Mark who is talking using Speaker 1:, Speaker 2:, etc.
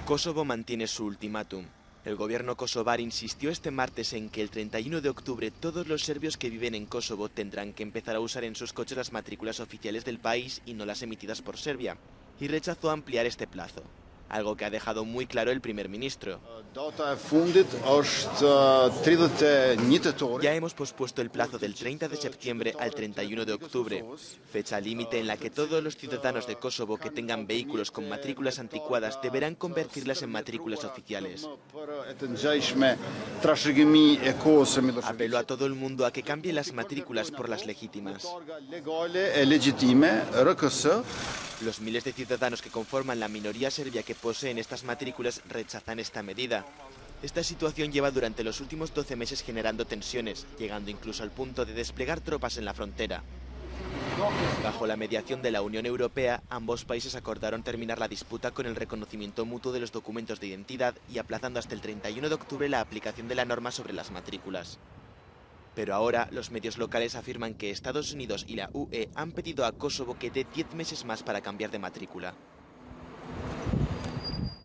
Speaker 1: Kosovo mantiene su ultimátum. El gobierno kosovar insistió este martes en que el 31 de octubre todos los serbios que viven en Kosovo tendrán que empezar a usar en sus coches las matrículas oficiales del país y no las emitidas por Serbia, y rechazó ampliar este plazo, algo que ha dejado muy claro el primer ministro. Ya hemos pospuesto el plazo del 30 de septiembre al 31 de octubre, fecha límite en la que todos los ciudadanos de Kosovo que tengan vehículos con matrículas anticuadas deberán convertirlas en matrículas oficiales. Apeló a todo el mundo a que cambie las matrículas por las legítimas. Los miles de ciudadanos que conforman la minoría serbia que poseen estas matrículas rechazan esta medida. Esta situación lleva durante los últimos 12 meses generando tensiones, llegando incluso al punto de desplegar tropas en la frontera. Bajo la mediación de la Unión Europea, ambos países acordaron terminar la disputa con el reconocimiento mutuo de los documentos de identidad y aplazando hasta el 31 de octubre la aplicación de la norma sobre las matrículas. Pero ahora los medios locales afirman que Estados Unidos y la UE han pedido a Kosovo que dé 10 meses más para cambiar de matrícula.